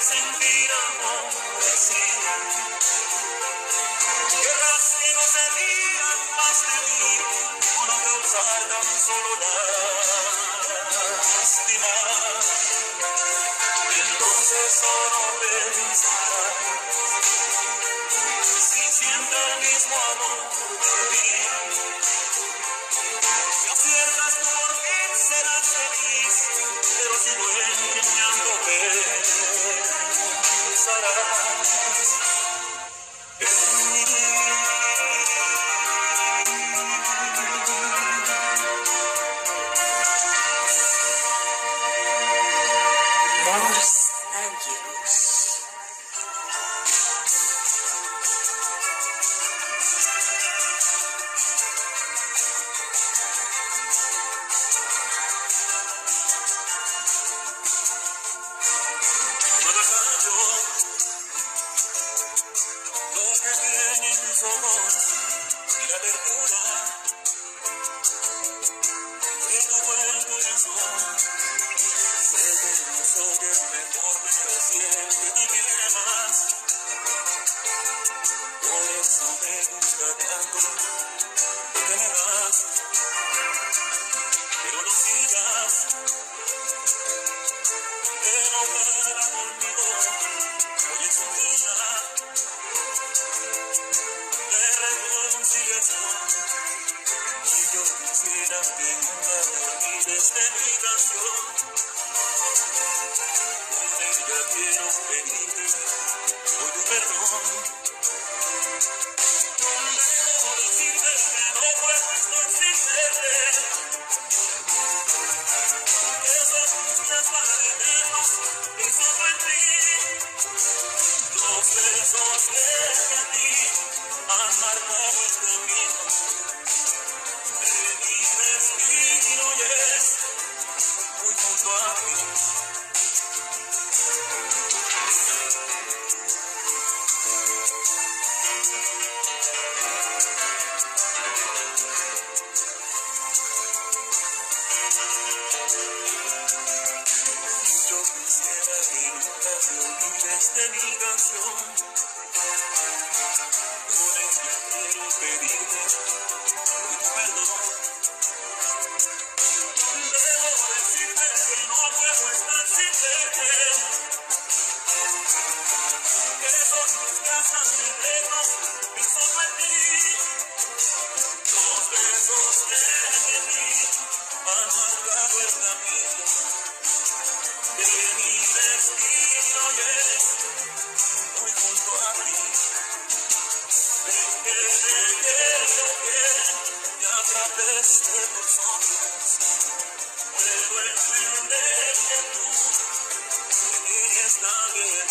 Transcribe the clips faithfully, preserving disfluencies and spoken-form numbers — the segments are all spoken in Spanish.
sentir amor así. Querrás que no se rían más de mí, por no causar tan solo lástima. Entonces solo pensarás, si siento el mismo amor por ti, si aciertas por fin serás feliz, pero si duele mi llanto pensarás en mí. Mors Angelus. Lo que tienen tus ojos y la ternura de tu buen corazón, sé que no soy el mejor, pero siempre te quiero más. Por eso me gusta tanto lo que me das, pero no sigas enojada conmigo. Hoy es un día de reconciliación y yo quisiera que nunca te olvides de mi canción. Con ella quiero pedirte por tu perdón. Debo decirte que no puedo estar sin verte, que esos días van a detenernos pensando en ti. Los besos que a ti han marcado el camino de mi destino y es muy junto a ti. Yo quisiera que nunca te olvides de mi canción. Por ella quiero pedirte hoy tu perdón. Debo decirte que no puedo estar sin verte, que esos días han de vernos pensando en ti. Los besos que de mí han marcado el camino de mi destino y es muy junto a ti. Ven que te quiero bien y a través de tus ojos puedo entender que tú eres también.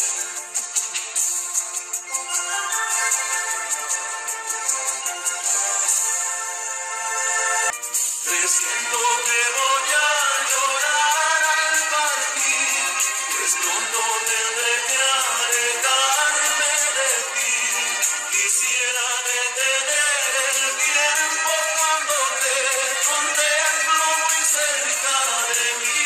Presiento que voy a llorar al partir, pues pronto tendré que alejarme de ti. Quisiera detener el tiempo cuando te contemplo muy cerca de mí.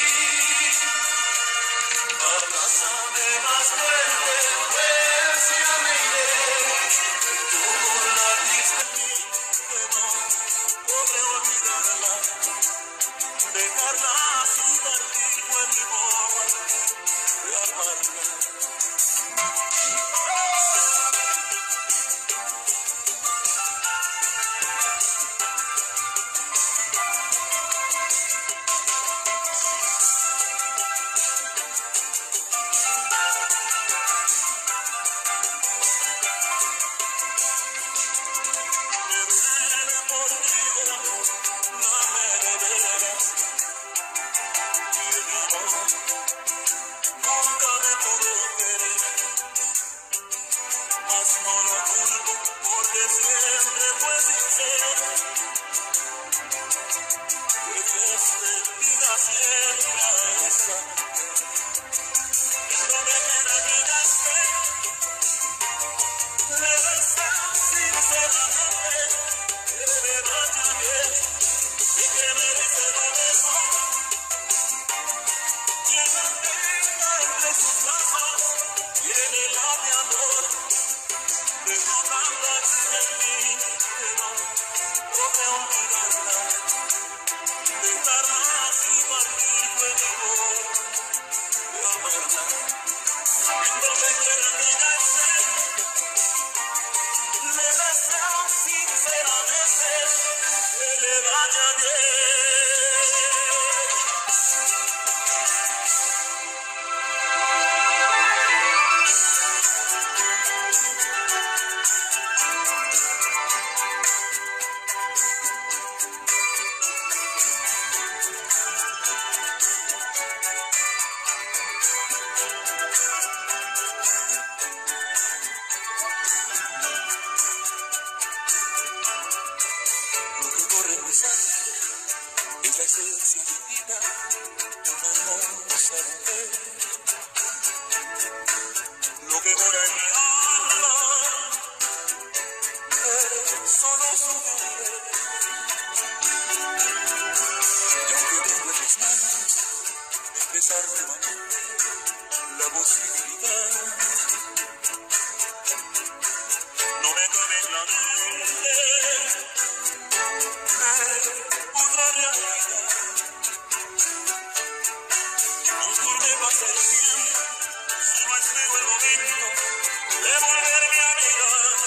Abrázame más fuerte, pues ya me iré. Tú la diste a mí, que no podré olvidarla. Dejarla así tal fue mi modo de amarla. Me duele porque yo no me deberes. Y el amor nunca me pudo querer, mas no lo culpo porque siempre fue sincero. Que Dios bendiga siempre a esa mujer. No me quiera que ya sé, le deseo sinceramente que me vaya bien y que merece lo mejor. Que mantenga entre sus brazos esa mujer, lo que mora en mi alma es solo su querer. Y aunque tengo en mis manos empezar de nuevo la posibilidad, no me cabe en la mente de otra realidad. Conforme pasa el tiempo, solo espero el momento de volverme a mirar.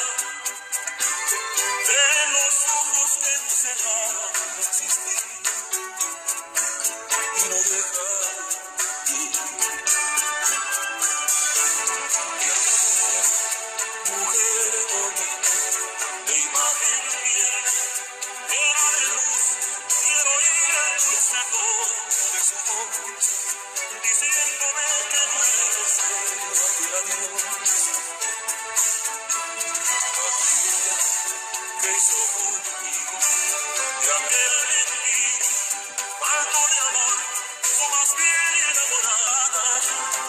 De los ojos que encerraron de existir y no dejar ir. Mujer bonita, de imagen fiel, llena de luz, quiero ir al consejo de su voz, diciéndome que no eres serio aquel adiós. Aquella que hizo contigo y aquel mentir, falto de amor, o más bien enamorada.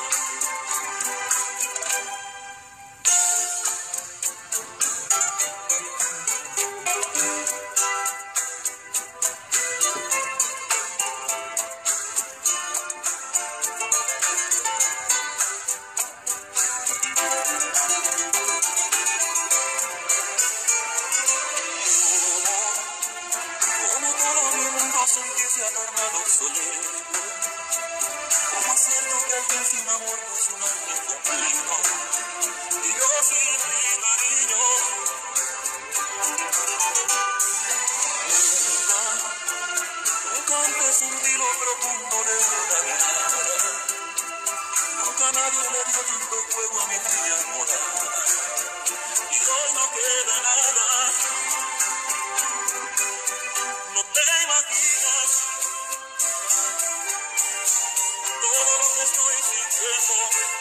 Como todo mi mundo sentirse atornado, obsoleto. Como es cierto que alguien sin amor no es un ángel completo. Y yo sin mi cariño nunca, nunca antes sentí lo profundo de una mirada. Nunca nadie le dio tanto fuego a mi fría morada. Y hoy no queda nada. No te imaginas todo lo que estoy sintiendo.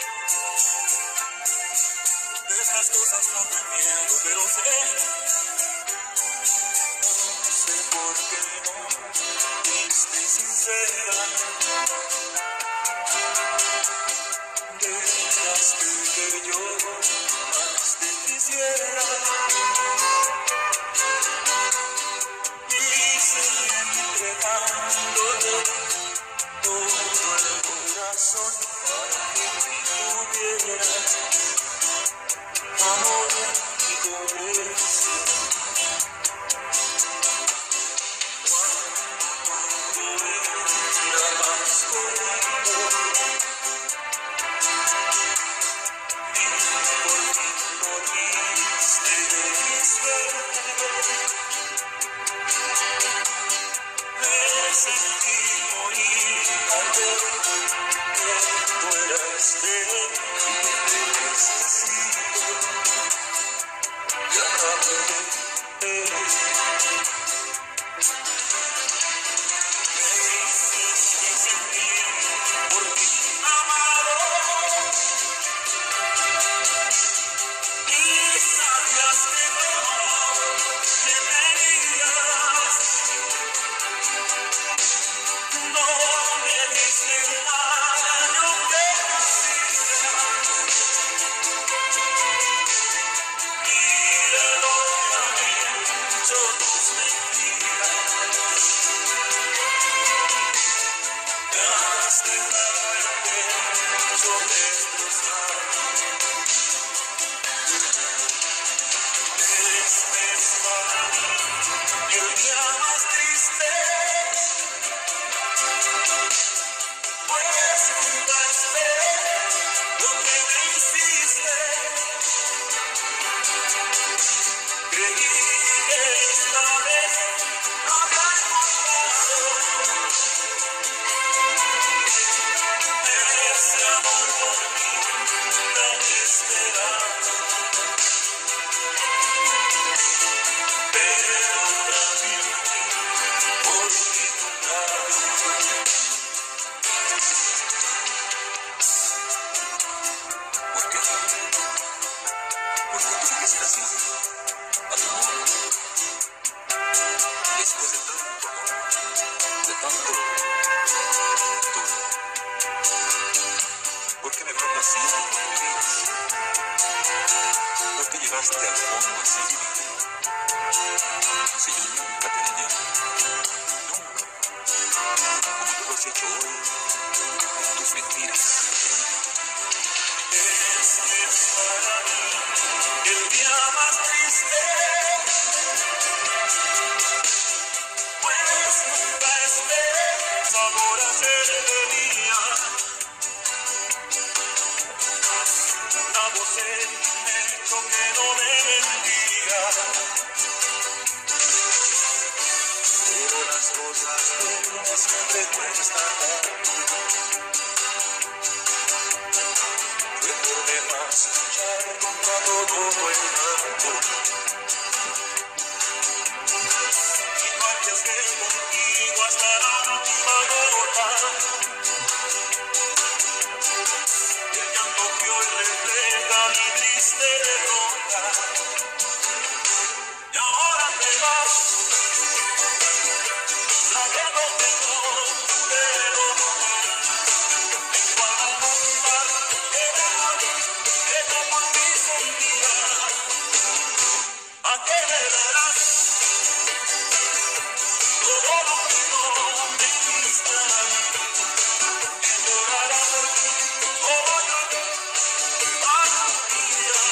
De esas cosas no me miedo, pero sé, no sé por qué no fuiste sincera. Dejaste que yo más te quisiera. Y seguí entregándote todo el corazón para que tuvieras amor y conexión. Cuando era más por fuiste al fondo así dividido. Si yo nunca te engañé, nunca, como tú lo has hecho hoy, con tus mentiras. Este es para mí el día más triste, pues nunca esperé sabor a ser día. Una voz en mi pecho que no me bendiga, pero las cosas buenas siempre cuestan tanto. Fue por demás luchar contra todo el mundo, y no arriesgué contigo hasta la última gota. El llanto que hoy refleja mi triste derrota. Y ahora te vas, sabiendo que no pude lograr. Vengo a confesar el amor que yo por ti sentía. ¿A qué me darás todo lo que no me diste a mí? Y llorará por ti como lloré a tu vida.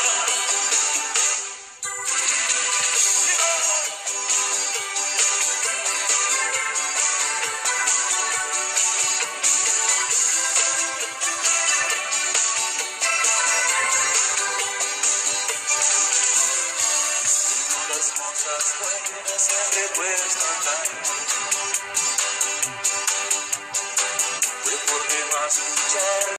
Las cosas buenas siempre cuestan tanto. Fue por demás luchar